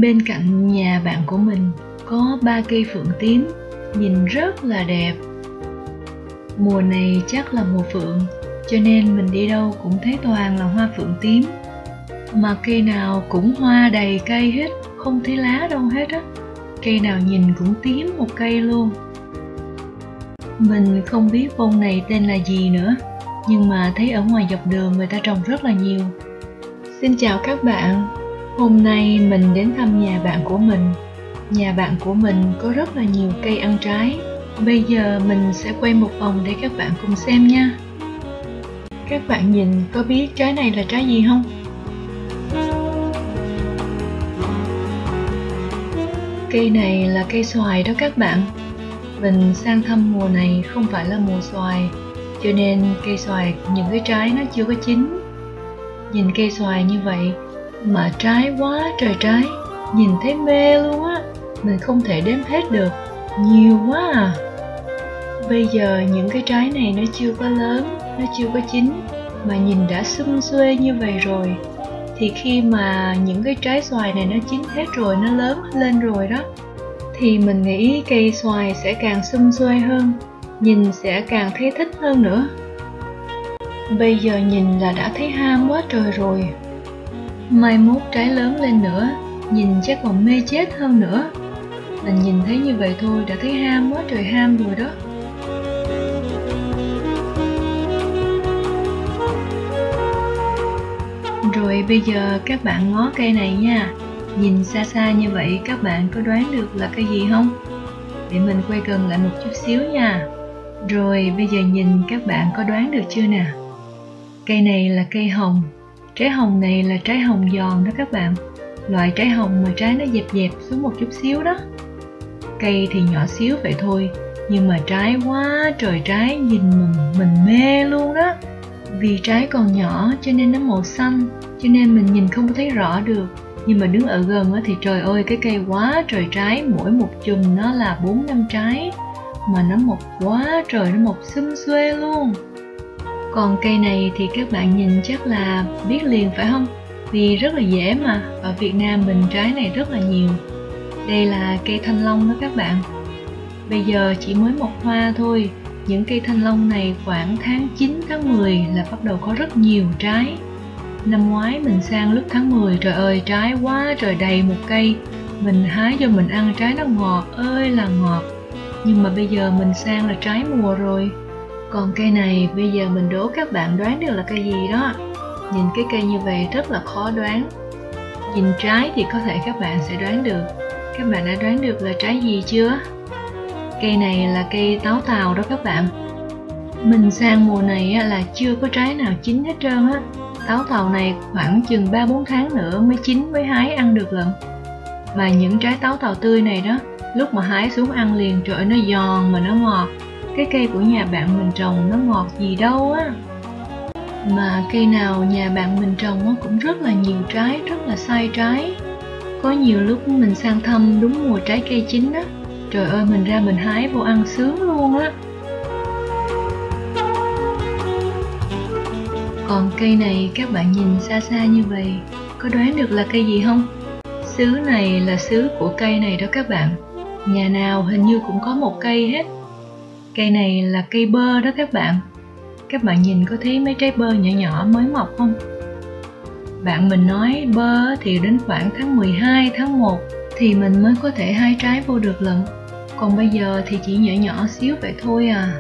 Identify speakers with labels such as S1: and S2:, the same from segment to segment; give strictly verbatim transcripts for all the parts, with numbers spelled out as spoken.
S1: Bên cạnh nhà bạn của mình có ba cây phượng tím, nhìn rất là đẹp. Mùa này chắc là mùa phượng, cho nên mình đi đâu cũng thấy toàn là hoa phượng tím. Mà cây nào cũng hoa đầy cây hết, không thấy lá đâu hết á. Cây nào nhìn cũng tím một cây luôn. Mình không biết bông này tên là gì nữa, nhưng mà thấy ở ngoài dọc đường người ta trồng rất là nhiều. Xin chào các bạn, hôm nay mình đến thăm nhà bạn của mình. Nhà bạn của mình có rất là nhiều cây ăn trái. Bây giờ mình sẽ quay một vòng để các bạn cùng xem nha. Các bạn nhìn có biết trái này là trái gì không? Cây này là cây xoài đó các bạn. Mình sang thăm mùa này không phải là mùa xoài, cho nên cây xoài những cái trái nó chưa có chín. Nhìn cây xoài như vậy mà trái quá trời trái, nhìn thấy mê luôn á. Mình không thể đếm hết được, nhiều quá à. Bây giờ những cái trái này nó chưa có lớn, nó chưa có chín, mà nhìn đã sum xuê như vậy rồi. Thì khi mà những cái trái xoài này nó chín hết rồi, nó lớn lên rồi đó, thì mình nghĩ cây xoài sẽ càng sum xuê hơn, nhìn sẽ càng thấy thích hơn nữa. Bây giờ nhìn là đã thấy ham quá trời rồi. Mai mốt trái lớn lên nữa, nhìn chắc còn mê chết hơn nữa. Mình nhìn thấy như vậy thôi đã thấy ham quá trời ham rồi đó. Rồi bây giờ các bạn ngó cây này nha. Nhìn xa xa như vậy các bạn có đoán được là cây gì không? Để mình quay gần lại một chút xíu nha. Rồi bây giờ nhìn các bạn có đoán được chưa nè? Cây này là cây hồng. Trái hồng này là trái hồng giòn đó các bạn. Loại trái hồng mà trái nó dẹp dẹp xuống một chút xíu đó. Cây thì nhỏ xíu vậy thôi, nhưng mà trái quá trời trái, nhìn mình, mình mê luôn đó. Vì trái còn nhỏ cho nên nó màu xanh, cho nên mình nhìn không thấy rõ được. Nhưng mà đứng ở gần thì trời ơi, cái cây quá trời trái, mỗi một chùm nó là bốn năm trái. Mà nó mọc quá trời, nó mọc sum xuê luôn. Còn cây này thì các bạn nhìn chắc là biết liền phải không? Vì rất là dễ mà, ở Việt Nam mình trái này rất là nhiều. Đây là cây thanh long đó các bạn. Bây giờ chỉ mới mọc hoa thôi. Những cây thanh long này khoảng tháng chín, tháng mười là bắt đầu có rất nhiều trái. Năm ngoái mình sang lúc tháng mười, trời ơi trái quá trời đầy một cây. Mình hái cho mình ăn, trái nó ngọt ơi là ngọt. Nhưng mà bây giờ mình sang là trái mùa rồi. Còn cây này bây giờ mình đố các bạn đoán được là cây gì đó. Nhìn cái cây như vậy rất là khó đoán. Nhìn trái thì có thể các bạn sẽ đoán được. Các bạn đã đoán được là trái gì chưa? Cây này là cây táo tàu đó các bạn. Mình sang mùa này là chưa có trái nào chín hết trơn á. Táo tàu này khoảng chừng ba bốn tháng nữa mới chín, mới hái ăn được lận. Mà những trái táo tàu tươi này đó, lúc mà hái xuống ăn liền, trời ơi, nó giòn mà nó ngọt. Cái cây của nhà bạn mình trồng nó ngọt gì đâu á. Mà cây nào nhà bạn mình trồng cũng rất là nhiều trái, rất là sai trái. Có nhiều lúc mình sang thăm đúng mùa trái cây chín á, trời ơi mình ra mình hái vô ăn sướng luôn á. Còn cây này các bạn nhìn xa xa như vậy, có đoán được là cây gì không? Xứ này là xứ của cây này đó các bạn. Nhà nào hình như cũng có một cây hết. Cây này là cây bơ đó các bạn. Các bạn nhìn có thấy mấy trái bơ nhỏ nhỏ mới mọc không? Bạn mình nói bơ thì đến khoảng tháng mười hai, tháng một thì mình mới có thể hái trái vô được lận. Còn bây giờ thì chỉ nhỏ nhỏ xíu vậy thôi à.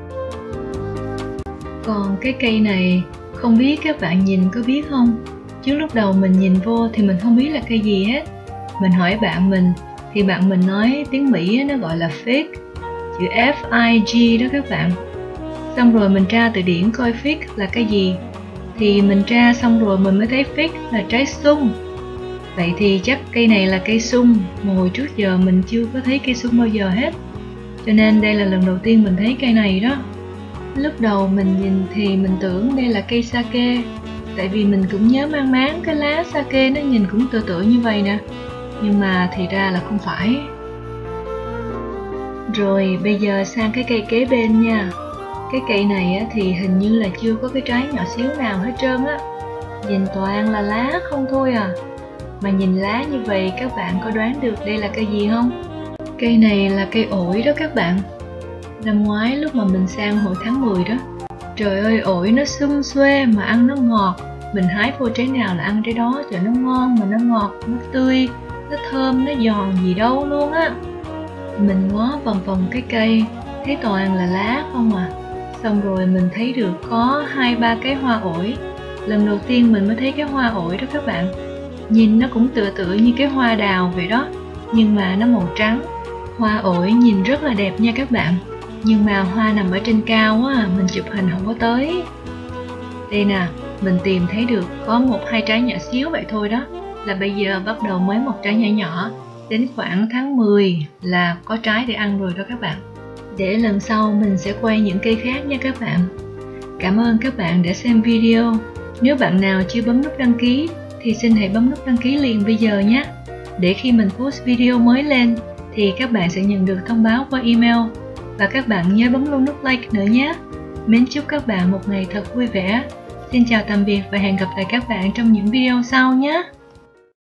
S1: Còn cái cây này không biết các bạn nhìn có biết không? Chứ lúc đầu mình nhìn vô thì mình không biết là cây gì hết. Mình hỏi bạn mình thì bạn mình nói tiếng Mỹ nó gọi là fig, chữ F I G đó các bạn. Xong rồi mình tra từ điển coi fig là cái gì. Thì mình tra xong rồi mình mới thấy fig là trái sung. Vậy thì chắc cây này là cây sung, mà hồi trước giờ mình chưa có thấy cây sung bao giờ hết. Cho nên đây là lần đầu tiên mình thấy cây này đó. Lúc đầu mình nhìn thì mình tưởng đây là cây sake. Tại vì mình cũng nhớ mang máng cái lá sake nó nhìn cũng tựa tựa như vậy nè. Nhưng mà thì ra là không phải. Rồi bây giờ sang cái cây kế bên nha. Cái cây này thì hình như là chưa có cái trái nhỏ xíu nào hết trơn á. Nhìn toàn là lá không thôi à. Mà nhìn lá như vậy các bạn có đoán được đây là cây gì không? Cây này là cây ổi đó các bạn. Năm ngoái lúc mà mình sang hồi tháng mười đó, trời ơi ổi nó sum xuê mà ăn nó ngọt. Mình hái vô trái nào là ăn trái đó, trời nó ngon mà nó ngọt, nó tươi, nó thơm, nó giòn gì đâu luôn á. Mình ngó vòng vòng cái cây, thấy toàn là lá không à. Xong rồi mình thấy được có hai ba cái hoa ổi. Lần đầu tiên mình mới thấy cái hoa ổi đó các bạn. Nhìn nó cũng tựa tựa như cái hoa đào vậy đó, nhưng mà nó màu trắng. Hoa ổi nhìn rất là đẹp nha các bạn, nhưng mà hoa nằm ở trên cao á, mình chụp hình không có tới. Đây nè, mình tìm thấy được có một hai trái nhỏ xíu vậy thôi đó, là bây giờ bắt đầu mới một trái nhỏ nhỏ. Đến khoảng tháng mười là có trái để ăn rồi đó các bạn. Để lần sau mình sẽ quay những cây khác nha các bạn. Cảm ơn các bạn đã xem video. Nếu bạn nào chưa bấm nút đăng ký thì xin hãy bấm nút đăng ký liền bây giờ nhé. Để khi mình post video mới lên thì các bạn sẽ nhận được thông báo qua email. Và các bạn nhớ bấm luôn nút like nữa nhé. Mến chúc các bạn một ngày thật vui vẻ. Xin chào tạm biệt và hẹn gặp lại các bạn trong những video sau nhé.